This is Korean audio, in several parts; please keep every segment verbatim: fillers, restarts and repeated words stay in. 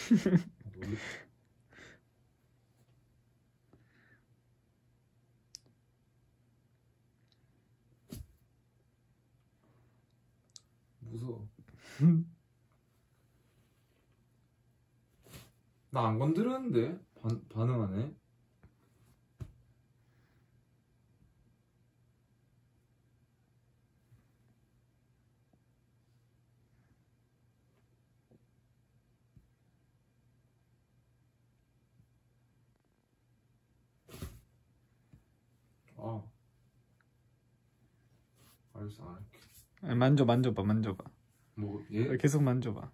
무서워. 나 안 건드렸는데 반, 반응하네. 아, 알겠어, 안 할게. 아니, 만져 만져봐 만져봐. 뭐 얘? 계속 만져봐.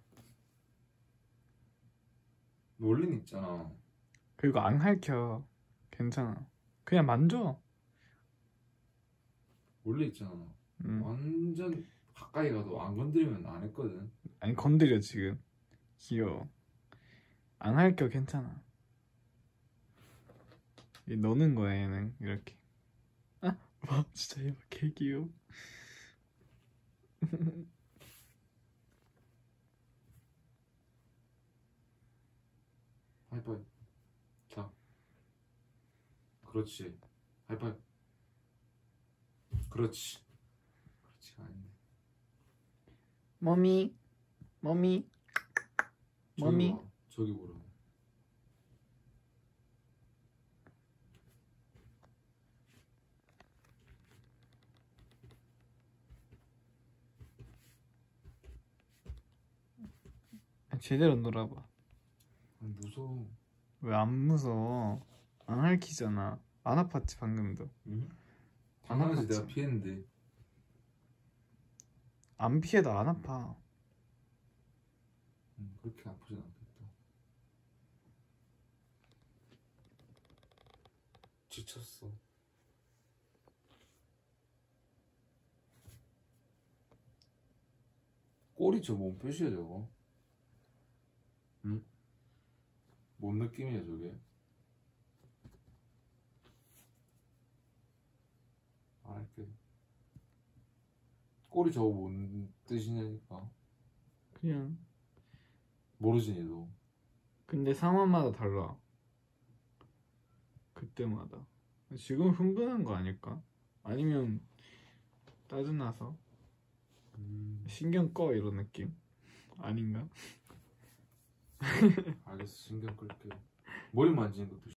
원리는 있잖아. 그리고 안 핥혀. 괜찮아. 그냥 만져. 원리 있잖아. 음. 완전 가까이 가도 안 건드리면 안 했거든. 아니 건드려 지금. 귀여워. 안 핥혀. 괜찮아. 얘 노는 거야 얘는 이렇게. 아, 와 진짜 얘 개 귀여워. 하이파이브. 자, 그렇지. 하이파이브. 그렇지. 그렇지 아닌데. 머미, 머미, 머미. 와, 저기 보라. 제대로 놀아봐. 무서워. 왜 안 무서워? 안 핥히잖아. 안 아팠지 방금도. 응? 당연하지 내가 피했는데. 안 피해도 안 아파. 응, 그렇게 아프진 않겠다. 지쳤어. 꼬리 저 뭔 표시야 저거? 응? 뭔 느낌이야 저게? 안 할게. 꼬리 저거 뭔 뜻이냐니까. 그냥 모르지 니도. 근데 상황마다 달라. 그때마다. 지금 흥분한 거 아닐까? 아니면 짜증나서 음... 신경 꺼 이런 느낌? 아닌가? 알겠어, 신경 끌게. 머리 만지는 것도